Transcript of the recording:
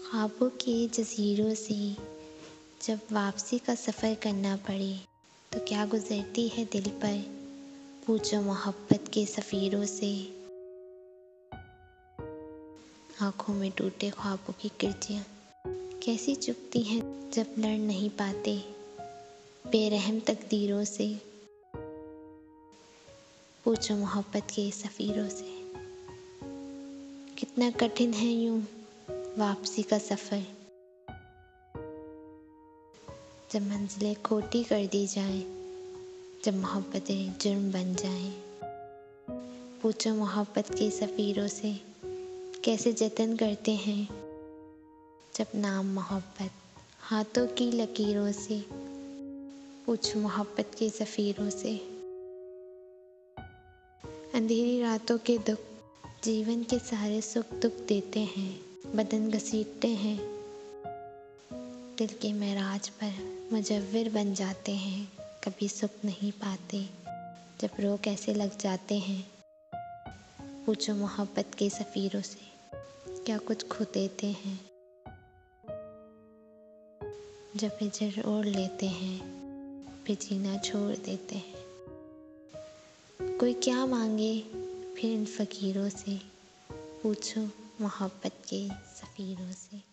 ख्वाबों के जज़ीरों से जब वापसी का सफ़र करना पड़े तो क्या गुज़रती है दिल पर, पूछो मोहब्बत के सफ़ीरों से। आँखों में टूटे ख्वाबों की किरचियाँ कैसी चुभती हैं जब लड़ नहीं पाते बेरहम तकदीरों से, पूछो मोहब्बत के सफ़ीरों से। कितना कठिन है यूं वापसी का सफ़र, जब मंजिलें खोटी कर दी जाएं, जब मोहब्बतें जुर्म बन जाएं। पूछो मोहब्बत के सफ़ीरों से कैसे जतन करते हैं जब नाम मोहब्बत हाथों की लकीरों से। पूछो मोहब्बत के सफ़ीरों से। अंधेरी रातों के दुख जीवन के सारे सुख दुख देते हैं, बदन घसीटते हैं, दिल के मेराज पर मुजव्विर बन जाते हैं। कभी सुख नहीं पाते जब रोग ऐसे लग जाते हैं। पूछो मोहब्बत के सफ़ीरों से क्या कुछ खो देते हैं जब हिजर ओढ़ लेते हैं, फिर जीना छोड़ देते हैं। कोई क्या मांगे फिर इन फ़कीरों से, पूछो मोहब्बत के सफ़ीरों से।